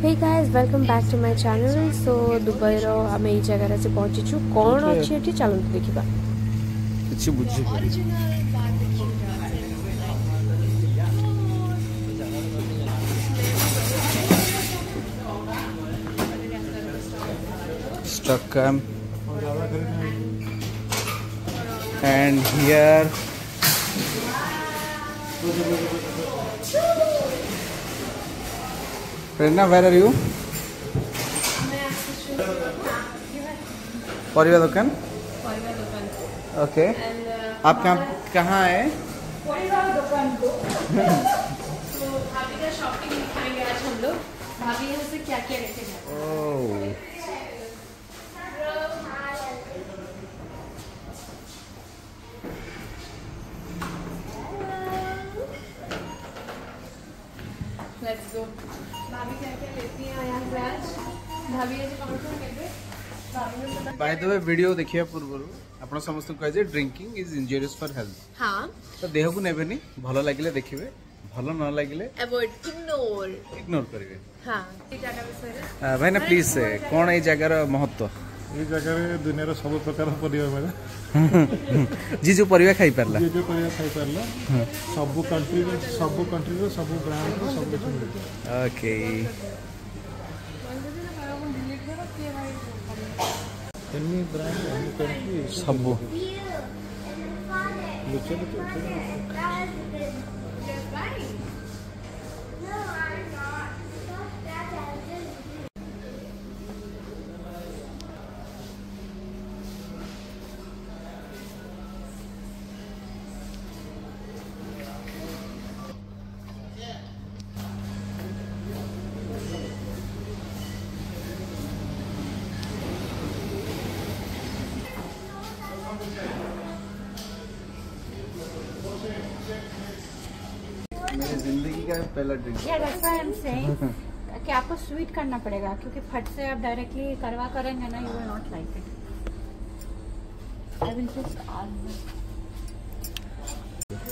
Hey guys welcome back to my channel. So Dubai रो आम ये जगह से पहुंचीचु कौन अच्छी एठी चलत देखिबा किछि बुझी Stockholm and here Prerna, where are you? परिवा दुकान। ओके आप कहाँ है? परिवा दुकान को तो भाभी का शॉपिंग दिखाएंगे आज हम लोग। भाभी यहाँ से क्या क्या लेके जाते हैं। Let's go. भाभी क्या क्या लेती हैं यहाँ से आज? भाभी आज कौन कौन लेते हैं? बाय द वे वीडियो देखिया पूर्व आपण समस्त कह जे drinking is injurious for health. हां तो देह को नेबेनी भलो लागिले देखिबे भलो न लागिले अवॉइड इग्नोर करिवे। हां ये जगह विषय भाई ना प्लीज कोन ए जगार महत्व? ये जगह में दुनिया रो सब प्रकार परिवा मिले जी जो परिवा खाई परला जे जो परिवा खाई परला सब कंट्री रो सब ब्रांड रो सब कुछ मिले। Okay any brand any country सब मेरी जिंदगी का पहला drink. Yeah, that's why I'm saying कि आपको स्वीट करना पड़ेगा क्योंकि फट से आप डायरेक्टली करवा करेंगे ना, you will not like it. I will just ask.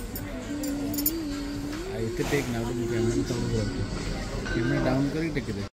I take now to payment down करी टिक दे।